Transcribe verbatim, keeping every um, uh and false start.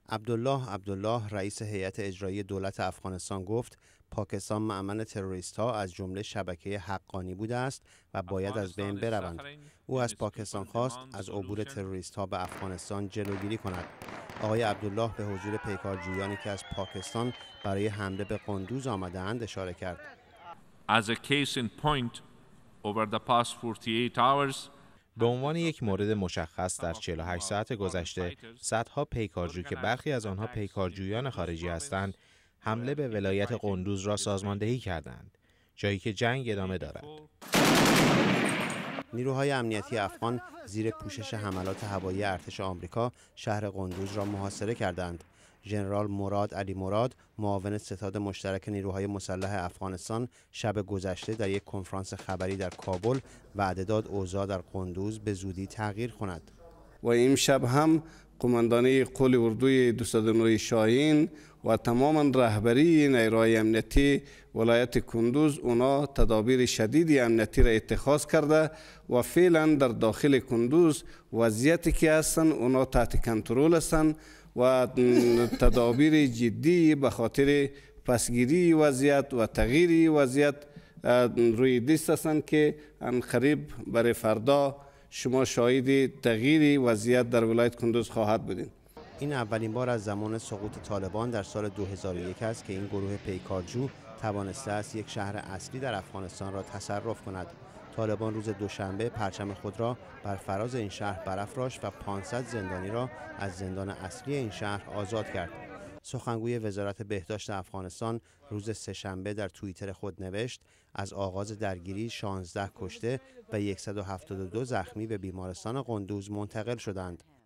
عبدالله عبدالله رئیس هیئت اجرایی دولت افغانستان گفت پاکستان مأمن تروریست‌ها از جمله شبکه حقانی بوده است و باید از بین بروند. او از پاکستان خواست از عبور تروریست‌ها به افغانستان جلوگیری کند. آقای عبدالله به حضور پیکارجویانی که از پاکستان برای حمله به قندوز آمده‌اند اشاره کرد. As a case in point, over the past forty-eight hours, به عنوان یک مورد مشخص در چهل و هشت ساعت گذشته، صدها پیکارجو که برخی از آنها پیکارجویان خارجی هستند، حمله به ولایت قندوز را سازماندهی کردند، جایی که جنگ ادامه دارد. نیروهای امنیتی افغان زیر پوشش حملات هوایی ارتش آمریکا شهر قندوز را محاصره کردند. ژنرال مراد علی مراد، معاون ستاد مشترک نیروهای مسلح افغانستان، شب گذشته در یک کنفرانس خبری در کابل وعده داد اوضاع در قندوز به زودی تغییر کند. و امشب هم قماندانی قول اردوی دویست و نه شاهین و تمام رهبری نیروهای امنیتی ولایت قندوز اونا تدابیر شدیدی امنیتی را اتخاذ کرده و فعلا در داخل قندوز وضعیتی که هستن اونا تحت کنترل هستن و تدابیر جدی به خاطر پسگیری وضعیت و تغییر وضعیت روی دست هستند که عنقریب برای فردا شما شاهد تغییر وضعیت در ولایت قندوز خواهد بودید. این اولین بار از زمان سقوط طالبان در سال دو هزار و یک است که این گروه پیکارجو توانسته است یک شهر اصلی در افغانستان را تصرف کند. طالبان روز دوشنبه پرچم خود را بر فراز این شهر برافراشت و پانصد زندانی را از زندان اصلی این شهر آزاد کرد. سخنگوی وزارت بهداشت افغانستان روز سه‌شنبه در توییتر خود نوشت از آغاز درگیری شانزده کشته و صد و هفتاد و دو زخمی به بیمارستان قندوز منتقل شدند.